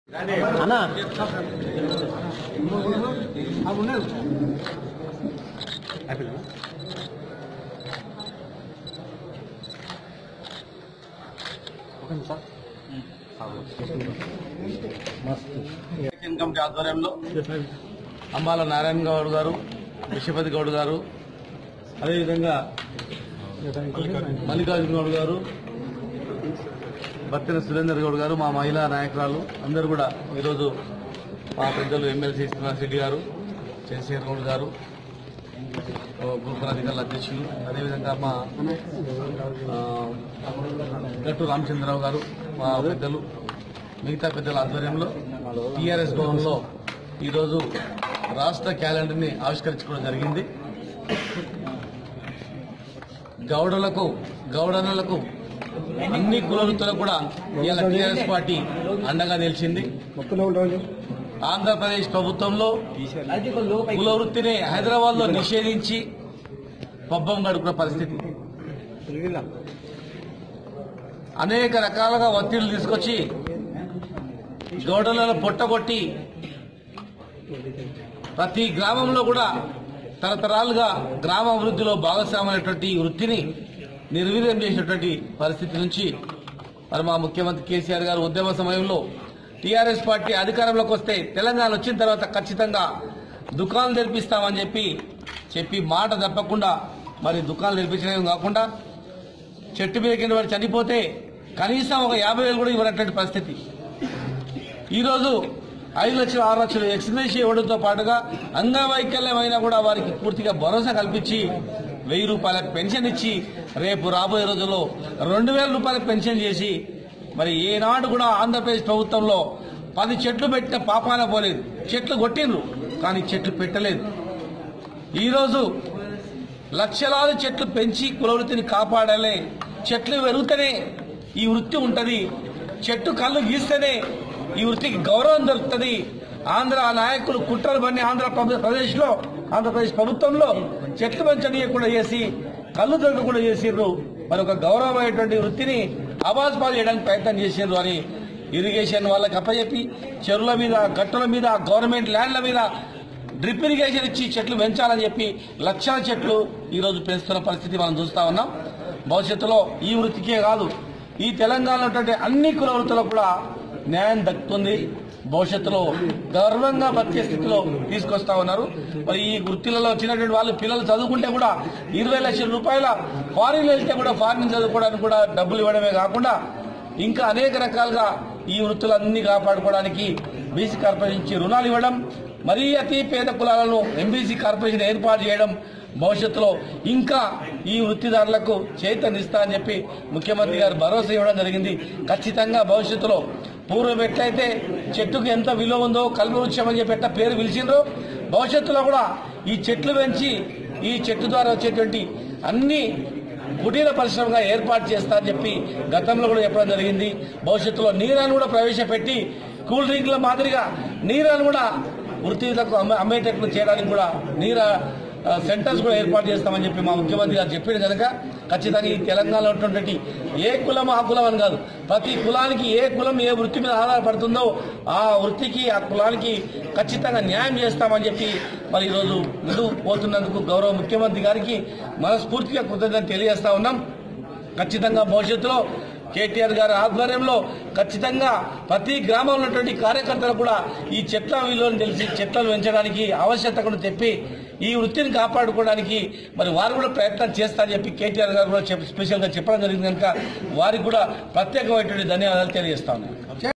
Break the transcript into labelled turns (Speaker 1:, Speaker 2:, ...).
Speaker 1: అన్నా
Speaker 2: కమిటీ ఆధ్వర్యంలో అంబాల నారాయణ గౌడ్ గారు, విశ్వపతి గౌడ్ గారు, అదేవిధంగా మల్లికార్జున గౌడ్ గారు, బత్తిన సురేందర్ గౌడ్ గారు, మా మహిళా నాయకురాలు అందరూ కూడా ఈరోజు మా పెద్దలు ఎమ్మెల్సీ శ్రీనివాస్ రెడ్డి గారు, చంద్రశేఖర్ గౌడ్ గారు, భూపరాధికారుల అధ్యక్షులు, అదేవిధంగా మా గట్టు రామచంద్రరావు గారు, మా పెద్దలు, మిగతా పెద్దల ఆధ్వర్యంలో టీఆర్ఎస్ భవన్లో ఈరోజు రాష్ట్ర క్యాలెండర్ని ఆవిష్కరించుకోవడం జరిగింది. గౌడనులకు అన్ని కులవృత్తులకు కూడా ఇవాళ టీఆర్ఎస్ పార్టీ అండగా నిలిచింది. ఆంధ్రప్రదేశ్ ప్రభుత్వంలో కుల వృత్తిని హైదరాబాద్ లో నిషేధించి పబ్బం గడుపుకున్న పరిస్థితి, అనేక రకాలుగా ఒత్తిళ్లు తీసుకొచ్చి గౌడలను పొట్టగొట్టి ప్రతి గ్రామంలో కూడా తరతరాలుగా గ్రామ అభివృద్ధిలో భాగస్వామైనటువంటి వృత్తిని నిర్వీర్యం చేసినటువంటి పరిస్థితి నుంచి మరి మా ముఖ్యమంత్రి కేసీఆర్ గారు ఉద్యమ సమయంలో టీఆర్ఎస్ పార్టీ అధికారంలోకి వస్తే తెలంగాణ వచ్చిన తర్వాత ఖచ్చితంగా దుకాణాలు తెరిపిస్తామని చెప్పి మాట తప్పకుండా మరి దుకాణాలు తెరిపించడం కాకుండా చెట్టు మీద కింద వాడు చనిపోతే కనీసం ఒక 50,000 కూడా ఇవ్వనటువంటి పరిస్థితి. ఈరోజు 5 లక్షలు 6 లక్షలు ఎక్స్గ్రేషియా ఇవ్వడంతో పాటుగా అంగవైకల్యమైనా కూడా వారికి పూర్తిగా భరోసా కల్పించి 1000 రూపాయలకు పెన్షన్ ఇచ్చి రేపు రాబోయే రోజుల్లో 2,000 రూపాయలకు పెన్షన్ చేసి మరి ఏనాడు కూడా ఆంధ్రప్రదేశ్ ప్రభుత్వంలో 10 చెట్లు పెట్టిన పాపాన పోలేదు. చెట్లు కొట్టిండ్రు కానీ చెట్లు పెట్టలేదు. ఈరోజు లక్షలాది చెట్లు పెంచి కులవృత్తిని కాపాడాలి. చెట్లు పెరుగుతూనే ఈ వృత్తి ఉంటది. చెట్టు కళ్ళు గీస్తేనే ఈ వృత్తికి గౌరవం దొరుకుతుంది. ఆంధ్ర నాయకులు కుట్రలు పని ఆంధ్రప్రదేశ్ ప్రభుత్వంలో చెట్లు పెంచనీయకుండా చేసి కళ్ళు దొరకకుండా చేసిర్రు. మరి ఒక గౌరవమైనటువంటి వృత్తిని అబాస్పాలు చేయడానికి ప్రయత్నం చేసిర్రు అని ఇరిగేషన్ వాళ్ళకి అప్పచెప్పి చెరువుల మీద, గట్టుల మీద, గవర్నమెంట్ ల్యాండ్ల మీద డ్రిప్ ఇరిగేషన్ ఇచ్చి చెట్లు పెంచాలని చెప్పి లక్షల చెట్లు ఈరోజు పెంచుతున్న పరిస్థితి మనం చూస్తా ఉన్నాం. భవిష్యత్తులో ఈ వృత్తికే కాదు, ఈ తెలంగాణలో ఉన్నటువంటి అన్ని కుల వృత్తులకు కూడా న్యాయం దక్కుతుంది. భవిష్యత్తులో గర్వంగా బతికే స్థితిలో తీసుకొస్తా ఉన్నారు. మరి ఈ వృత్తులలో వచ్చినటువంటి వాళ్ళు పిల్లలు చదువుకుంటే కూడా 20 లక్షల రూపాయల ఫారిన్ వెళ్తే కూడా ఫారిన్ చదువుకోవడానికి కూడా డబ్బులు ఇవ్వడమే కాకుండా ఇంకా అనేక రకాలుగా ఈ వృత్తులన్నీ కాపాడుకోవడానికి బీసీ కార్పొరేషన్ నుంచి రుణాలు ఇవ్వడం, మరీ అతి పేద కులాలను ఎంబీసీ కార్పొరేషన్ ఏర్పాటు చేయడం భవిష్యత్తులో ఇంకా ఈ వృత్తిదారులకు చైతన్యమిస్తా అని చెప్పి ముఖ్యమంత్రి గారు భరోసా ఇవ్వడం జరిగింది. ఖచ్చితంగా భవిష్యత్తులో పూర్వం ఎట్లయితే చెట్టుకు ఎంత విలువ ఉందో కల్పవృక్షం అని చెప్పి పేరు పిలిచిండ్రో భవిష్యత్తులో కూడా ఈ చెట్లు పెంచి ఈ చెట్టు ద్వారా వచ్చేటువంటి అన్ని కుటీర పరిశ్రమగా ఏర్పాటు చేస్తా అని చెప్పి గతంలో కూడా చెప్పడం జరిగింది. భవిష్యత్తులో నీరాన్ని కూడా ప్రవేశపెట్టి కూల్ డ్రింక్ల మాదిరిగా నీరాన్ని కూడా వృత్తిలకు అమ్మేటట్లు చేయడానికి కూడా సెంటర్స్ కూడా ఏర్పాటు చేస్తామని చెప్పి మా ముఖ్యమంత్రి గారు చెప్పారు కనుక ఖచ్చితంగా ఈ తెలంగాణలో ఉన్నటువంటి ఏ కులం ఆ కులం అని కాదు, ప్రతి కులానికి ఏ కులం ఏ వృత్తి మీద ఆధారపడుతుందో ఆ వృత్తికి ఆ కులానికి ఖచ్చితంగా న్యాయం చేస్తామని చెప్పి మరి ఈరోజు ముందుకు పోతున్నందుకు గౌరవ ముఖ్యమంత్రి గారికి మనస్ఫూర్తిగా కృతజ్ఞతలు తెలియజేస్తా ఉన్నాం. ఖచ్చితంగా భవిష్యత్తులో కేటీఆర్ గారి ఆధ్వర్యంలో ఖచ్చితంగా ప్రతి గ్రామంలో ఉన్నటువంటి కార్యకర్తలు కూడా ఈ చెట్ల విలువను తెలిసి చెట్లను పెంచడానికి ఆవశ్యకతను చెప్పి ఈ వృత్తిని కాపాడుకోవడానికి మరి వారు కూడా ప్రయత్నం చేస్తారని చెప్పి కేటీఆర్ గారు కూడా స్పెషల్గా చెప్పడం జరిగింది కనుక వారికి కూడా ప్రత్యేకమైనటువంటి ధన్యవాదాలు తెలియజేస్తా ఉన్నాను.